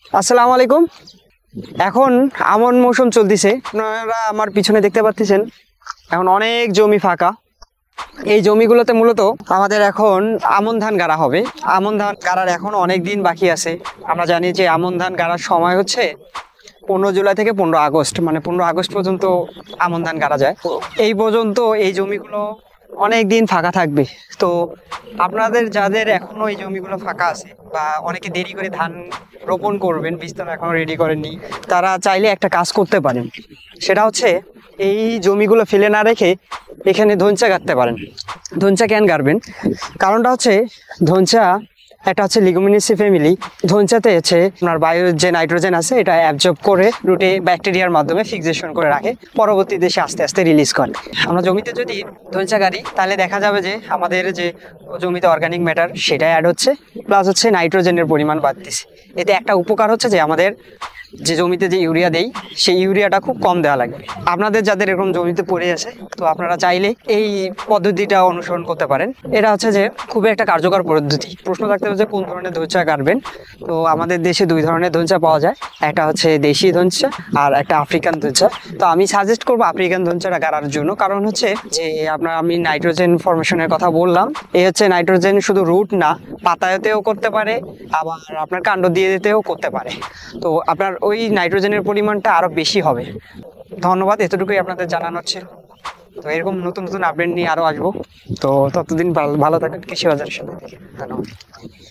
আসসালামু আলাইকুম। এখন আমন মৌসুম চলতেছে, আপনারা আমার পিছনে দেখতে পাচ্ছেন এখন অনেক জমি ফাঁকা। এই জমিগুলোতে মূলত আমাদের এখন আমন ধান গাড়া হবে। আমন ধান গাড়ার এখন অনেক দিন বাকি আছে। আমরা জানি যে আমন ধান গাড়ার সময় হচ্ছে 15 জুলাই থেকে 15 আগস্ট, মানে 15 আগস্ট পর্যন্ত আমন ধান গাড়া যায়। তো এই পর্যন্ত এই জমিগুলো অনেক দিন ফাঁকা থাকবে। তো আপনাদের যাদের এখনো এই জমিগুলো ফাঁকা আছে বা অনেকে দেরি করে ধান রোপণ করবেন, বীজতলা এখনো রেডি করেননি, তারা চাইলে একটা কাজ করতে পারেন। সেটা হচ্ছে এই জমিগুলো ফেলে না রেখে এখানে ধনচা গাড়তে পারেন। ধনচা কেন গাড়বেন? কারণটা হচ্ছে ধনচা একটা হচ্ছে লিগুমিনেসি ফ্যামিলি। ধনচাতে হচ্ছে আপনার বায়ুর যে নাইট্রোজেন আছে এটা অ্যাবজর্ব করে রুটে ব্যাকটেরিয়ার মাধ্যমে ফিক্সেশন করে রাখে, পরবর্তীতে সে আস্তে আস্তে রিলিজ করে। আমরা জমিতে যদি ধনচা গাড়ি তাহলে দেখা যাবে যে আমাদের যে জমিতে অর্গানিক ম্যাটার সেটা অ্যাড হচ্ছে, প্লাস হচ্ছে নাইট্রোজেনের পরিমাণ বাড়তেছে। এতে একটা উপকার হচ্ছে যে আমাদের যে জমিতে যে ইউরিয়া দেই সেই ইউরিয়াটা খুব কম দেওয়া লাগবে। আপনাদের যাদের এরকম জমিতে পড়ে আছে, তো আপনারা চাইলে এই পদ্ধতিটা অনুসরণ করতে পারেন। এটা হচ্ছে যে খুবই একটা কার্যকর পদ্ধতি। প্রশ্ন থাকতে হবে যে কোন ধরনের ধনচা কাটবেন। তো আমাদের দেশে দুই ধরনের ধনচা পাওয়া যায়, একটা হচ্ছে দেশি ধনচা আর একটা আফ্রিকান ধনচা। তো আমি সাজেস্ট করবো আফ্রিকান ধনচাটা গাড়ার জন্য, কারণ হচ্ছে যে আমি নাইট্রোজেন ফরমেশনের কথা বললাম। এই হচ্ছে নাইট্রোজেন শুধু রুট না, পাতাতেও করতে পারে, আবার আপনার কাণ্ড দিয়ে দিতেও করতে পারে। তো আপনার ওই নাইট্রোজেনের পরিমাণটা আরো বেশি হবে। ধন্যবাদ, এতটুকুই আপনাদের জানানোর ছিল। তো এরকম নতুন নতুন আপডেট নিয়ে আরো আসবো। তো ততদিন ভালো থাকেন কৃষি বাজারের সাথে। ধন্যবাদ।